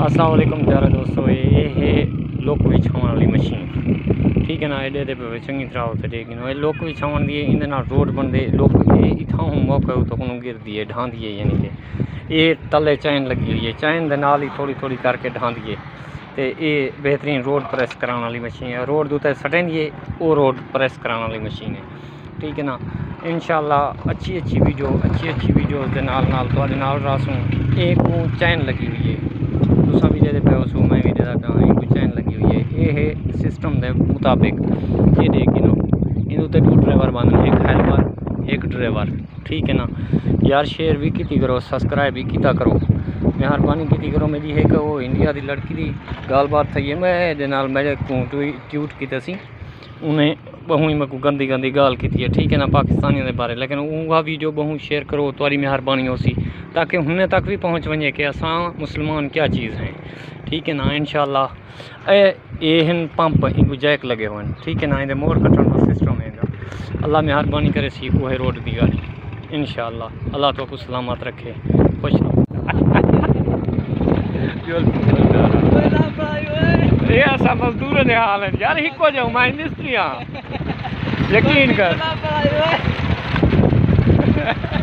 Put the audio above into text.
अस्सलाम वालेकुम प्यारे दोस्तों, ये है लोक विछाउण वाली मशीन। ठीक है ना, एडे दे पे चंगी तरह होते लेकिन ये लोक विछाउण दी इंदे नाल रोड बनदे लोक ये इथां मौका तो कोन गिरदी है ढांदी है, यानी कि ये तले चैन लगी हुई है, चैन दे नाल ही थोड़ी थोड़ी करके ढांदी है। तो ये बेहतरीन रोड प्रेस कराने वाली मशीन है। रोड दे उत्ते सटेंदी है, वो रोड प्रेस कराने वाली मशीन है। ठीक है ना, इंशाल्लाह अच्छी अच्छी वीडियो दे नाल तुहाडे नाल रासूं। एक वो चैन लगी हुई है, तुसा भी दे पे सो मैं भी दे पे कोई चैन लगी हुई है। ये है सिस्टम के मुताबिक ये देखिए ना, इन उत्ते 2 ड्राइवर बंद, एक हेल्पर एक ड्राइवर। ठीक है ना यार, शेयर भी की करो, सब्सक्राइब भी किया करो, मेहरबानी की करो। मेरी एक वो इंडिया की लड़की की गलबात थी है, मैं ये मेरे ट्यूट किए सी, उन्हें बहु ही मैं गंदी गंदी गाल की है। ठीक है ना, पाकिस्तानियों के बारे, लेकिन वह वीडियो बहु शेयर करो, तुम्हारी मेहरबानी हो सी, ताकि उन्हें तक भी पहुँच वजे कि असा मुसलमान क्या चीज़ हैं। ठीक है ना, इंशाल्लाह ये पंप इनको जैक लगे हुए हैं। ठीक है ना, इन्हें मोड़ कटन का सिस्टम है। अल्लाह मेहरबानी करे सी वो है रोड की गाड़ी, इंशाल्लाह अल्लाह तो कुछ सलामत रखे, खुश रहो। ऐसा मजदूर ने हाल है यार, हिको जाऊँ मैं मिस्त्री हाँ, यकीन कर।